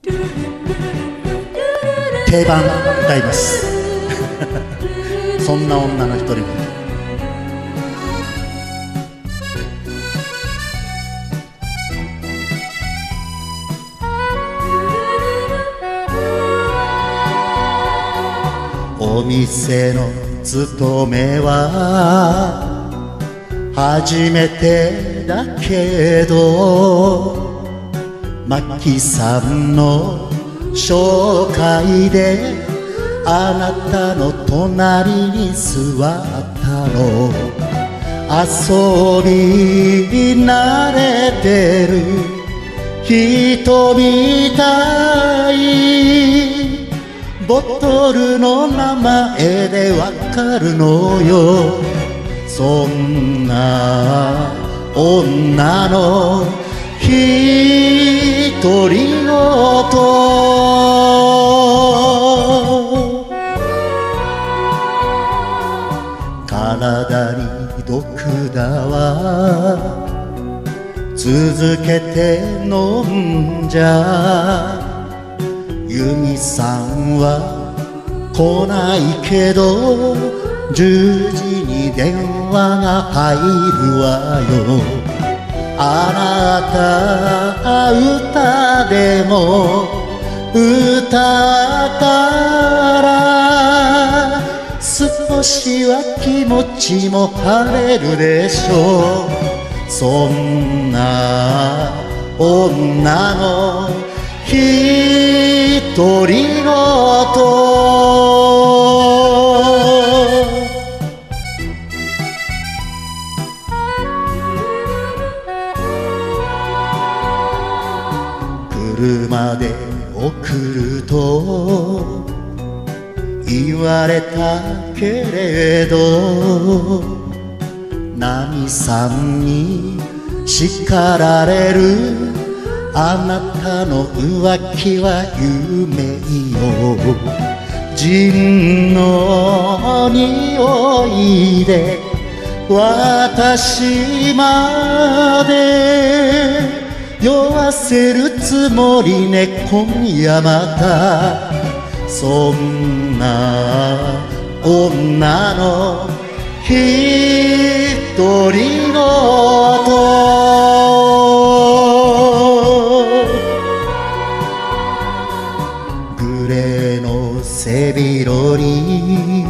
定番歌いますそんな女の一人もお店の勤めは初めてだけどマキさんの紹介であなたの隣に座ったの遊び慣れてる人みたいボトルの名前でわかるのよそんな女の独り言体に毒だわ続けて飲んじゃ由美さんは来ないけど10時に電話が入るわよあなた歌でも歌ったら少しは気持ちも晴れるでしょうそんな女の独り言車で送ると言われたけれどナミさんに叱られるあなたの浮気は夢よジンの匂いで私まで酔わせるつもりね今夜またそんな女の独り言グレーの背広に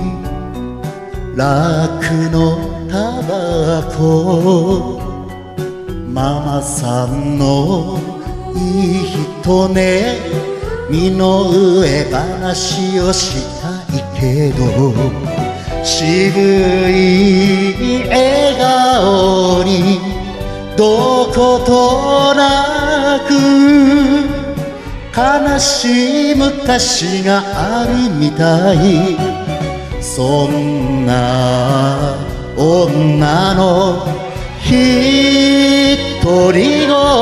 楽のタバコママさんのいい人ね身の上話をしたいけど渋い笑顔にどことなく悲しい昔があるみたいそんな女の独り言